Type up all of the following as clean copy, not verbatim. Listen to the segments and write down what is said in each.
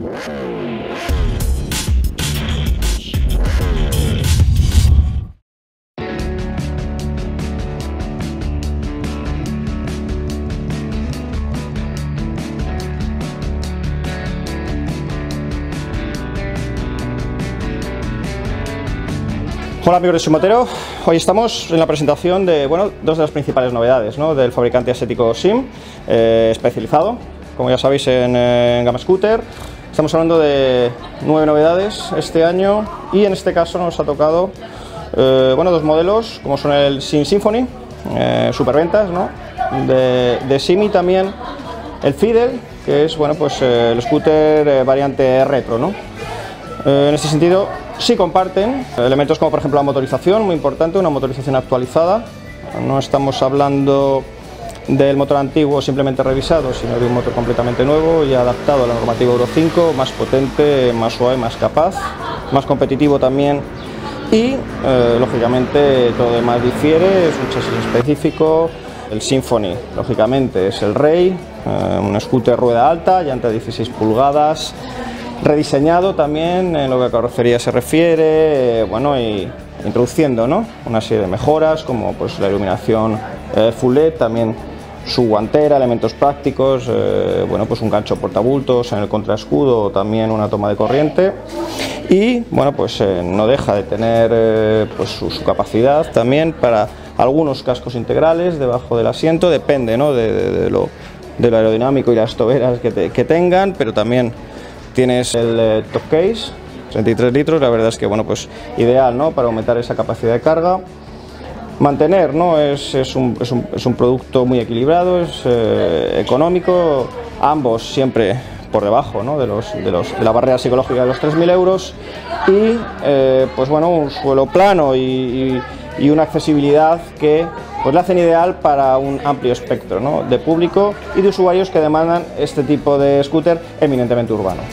Hola amigos de Simotero, hoy estamos en la presentación de dos de las principales novedades, ¿no?, del fabricante asiático SIM, especializado, como ya sabéis, en gama scooter. Estamos hablando de 9 novedades este año y en este caso nos ha tocado dos modelos, como son el SIM Symphony, superventas, ¿no?, de SIM, y también el Fidel, que es el scooter variante retro, ¿no? En este sentido sí comparten elementos como por ejemplo la motorización, muy importante, una motorización actualizada. No estamos hablando del motor antiguo simplemente revisado, sino de un motor completamente nuevo y adaptado a la normativa Euro 5, más potente, más suave, más capaz, más competitivo también. Y lógicamente todo lo demás difiere, es un chasis específico. El Symphony lógicamente es el rey, un scooter rueda alta, llanta de 16 pulgadas, rediseñado también en lo que a carrocería se refiere, y introduciendo, ¿no?, una serie de mejoras como pues la iluminación Full LED, también su guantera, elementos prácticos, un gancho portabultos en el contraescudo, también una toma de corriente, y no deja de tener su capacidad también para algunos cascos integrales debajo del asiento, depende, ¿no?, de lo aerodinámico y las toberas que tengan, pero también tienes el top case, 33 litros, la verdad es que ideal, ¿no?, para aumentar esa capacidad de carga. Mantener, ¿no?, es un producto muy equilibrado, es económico, ambos siempre por debajo, ¿no?, de la barrera psicológica de los 3.000 euros, y un suelo plano y una accesibilidad que le hacen ideal para un amplio espectro, ¿no?, de público y de usuarios que demandan este tipo de scooter eminentemente urbano.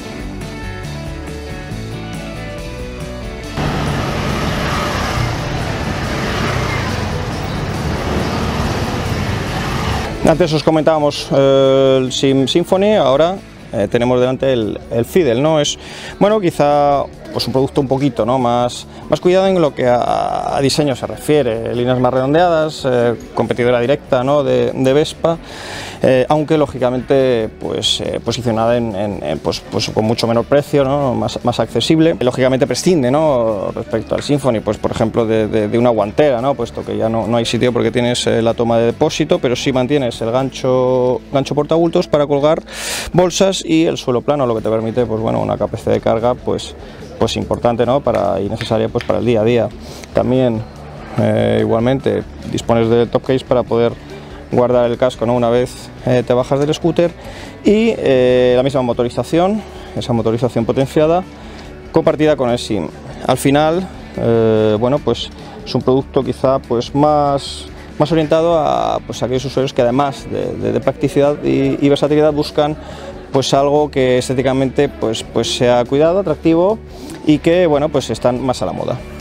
Antes os comentábamos el SIM Symphony, ahora tenemos delante el Fidel, ¿no? Es quizá un producto un poquito, ¿no?, más cuidado en lo que a diseño se refiere, líneas más redondeadas, competidora directa, ¿no?, de Vespa, aunque lógicamente posicionada con mucho menor precio, ¿no?, más accesible. Lógicamente prescinde, ¿no?, respecto al Symphony, por ejemplo de una guantera, ¿no?, puesto que ya no hay sitio porque tienes la toma de depósito, pero sí mantienes el gancho portabultos para colgar bolsas y el suelo plano, lo que te permite una capacidad de carga importante, ¿no?, y necesaria para el día a día. También igualmente dispones del top case para poder guardar el casco, ¿no?, una vez te bajas del scooter, y la misma motorización, esa motorización potenciada compartida con el SIM. Al final es un producto quizá más orientado a aquellos usuarios que además de practicidad y versatilidad buscan algo que estéticamente sea cuidado, atractivo, y que están más a la moda.